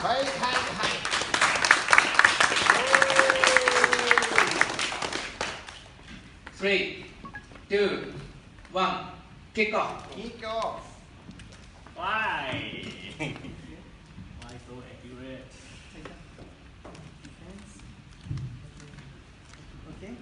はいはいはい。 3, 2, 1, kick off. Kick off. Why? Why so accurate? Defense. Okay.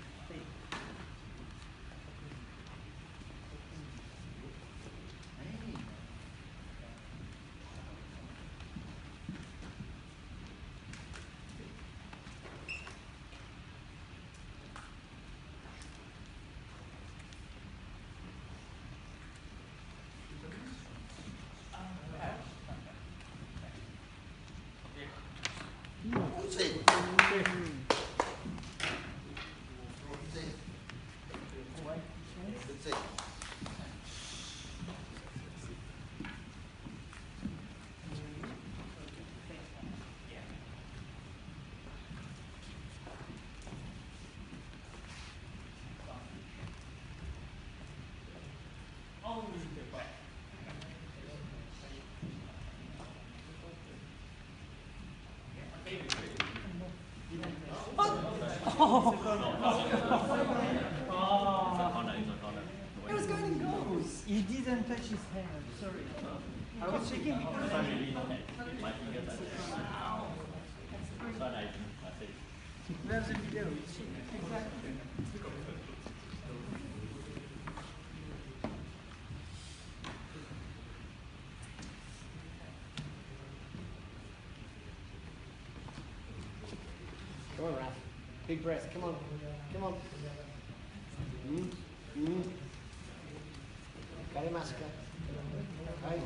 It was going in goals. He didn't touch his hand. Sorry. I was checking because My fingers are there. But I think that's it. there's a video. Exactly. Come on, Raf. Big breath. Come on. Come on. Cari masca. Vai.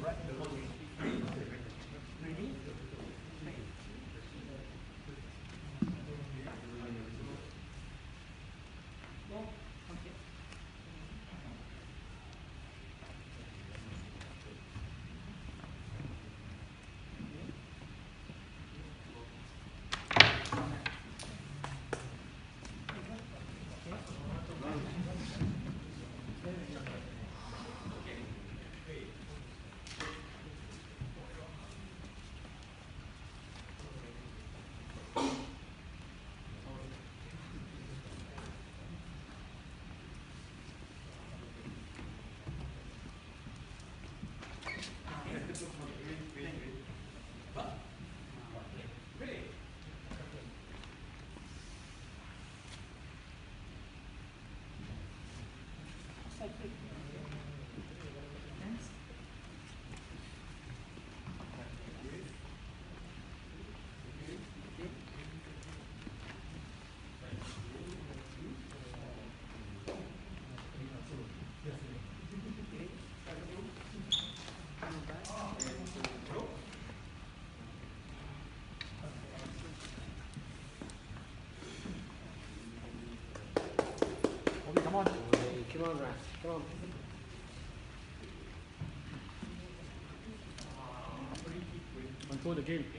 Come on. Come on, Raf. Come on. Control the game.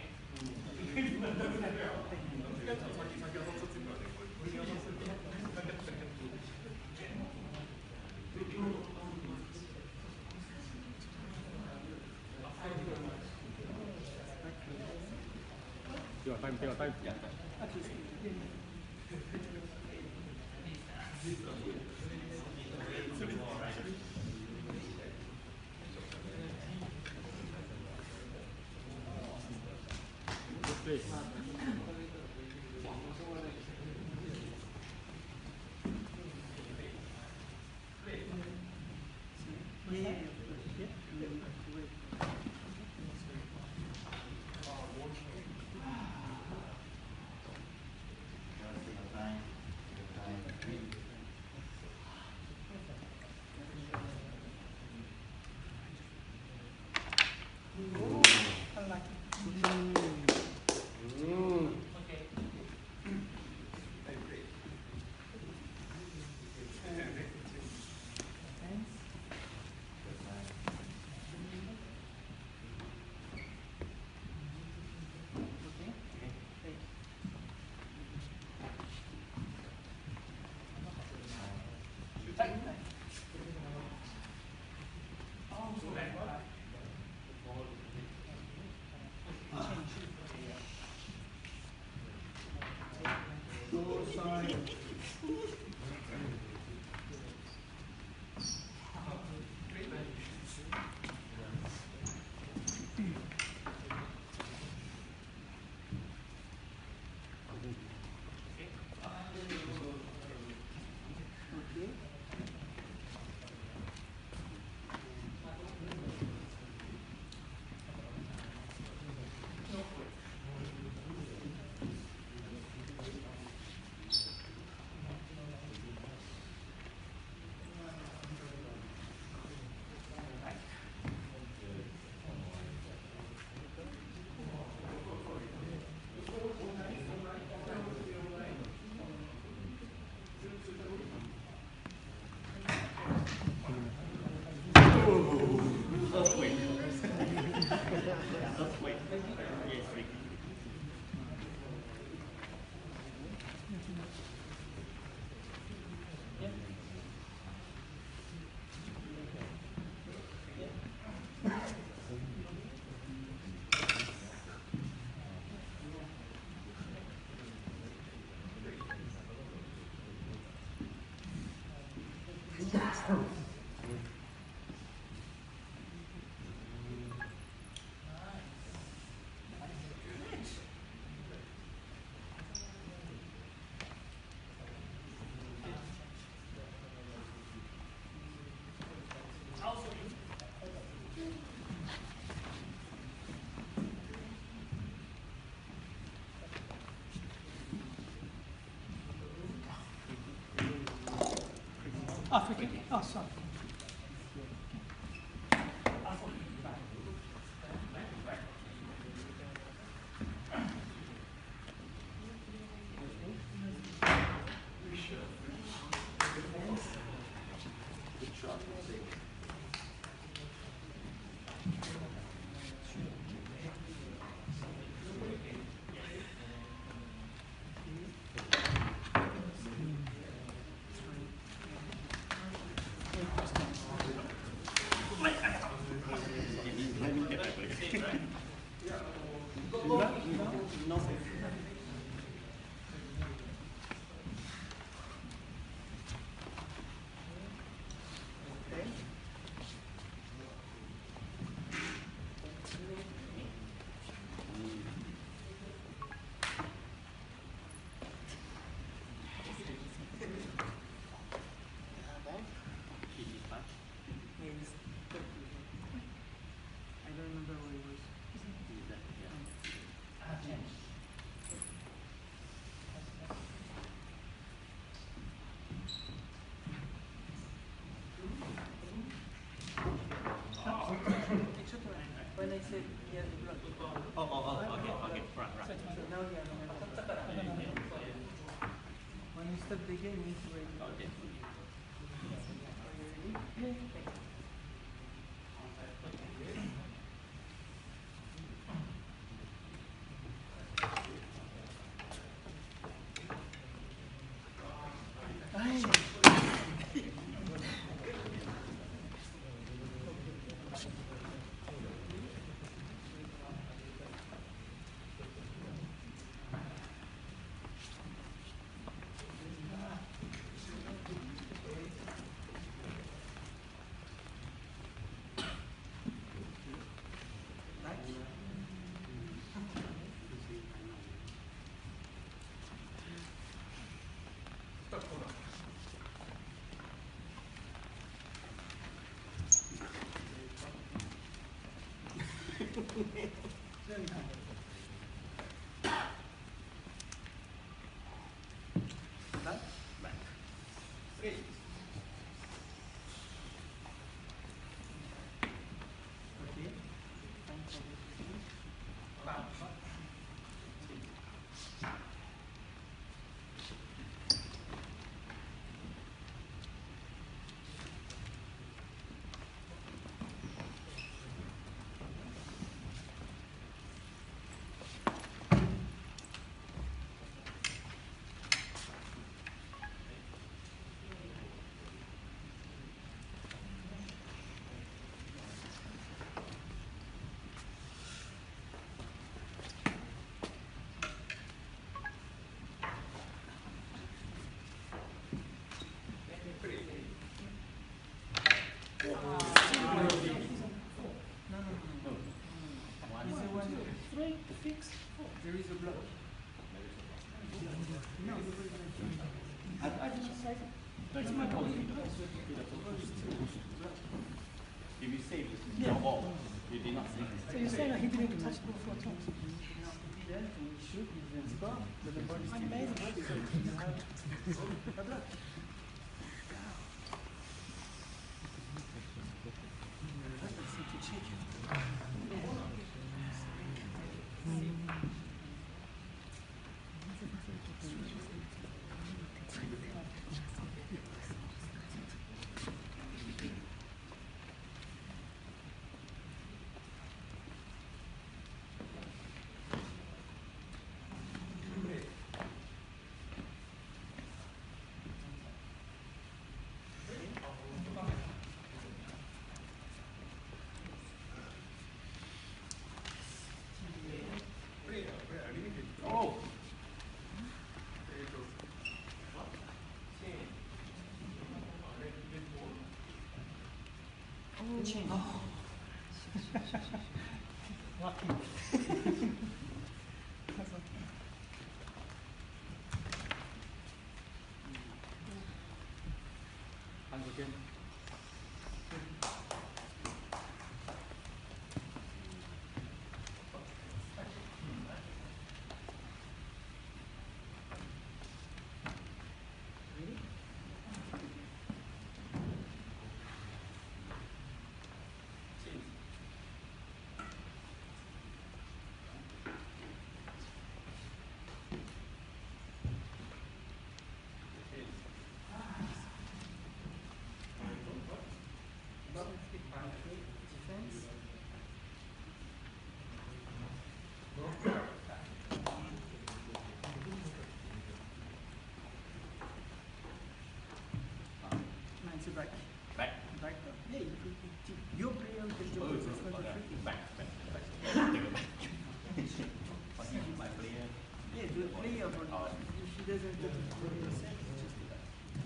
Take your time, take your time. Good place. Mm. African. Oh, sorry. I don't remember where it was. It's okay. When I said he has the blood. Okay, right. So now he has the blood. When you stop the game, you need to wait. Okay. Are you ready? the one. 3, 6, 4. There is a block. No. I didn't say that. If you save your ball, you did not save it. So you're saying that he didn't even touch the ball 4 times? No, he didn't, and he should, he didn't score, but the ball is still Amazing. a block. Oh! Lucky. Hands again. Defense. No, it's a back. Back. Back. Yeah, your player will take the ball. It's not a free kick. Back. Take it back. My player. Yeah, the player, but if he doesn't get the ball himself, it's just a back.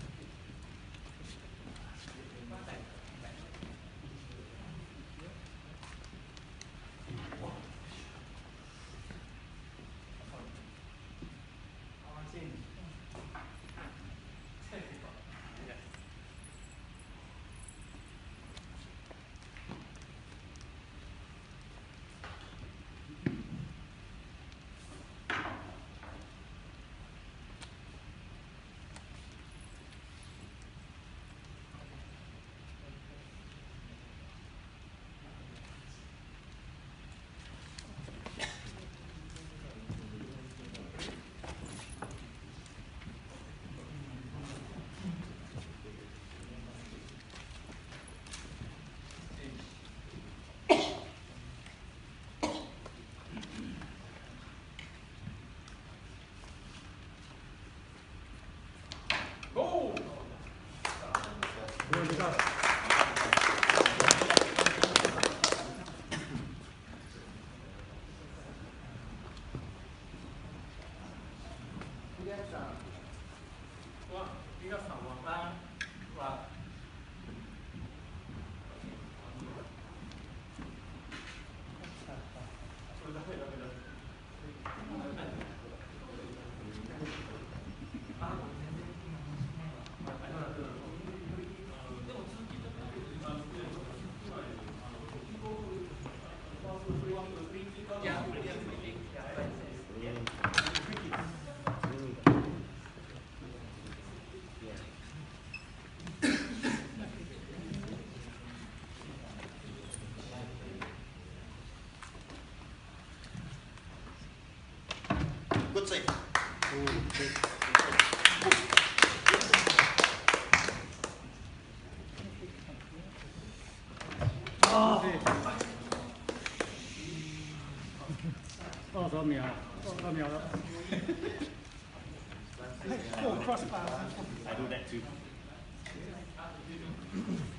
Good save. 2秒了。crossbar. I do that too.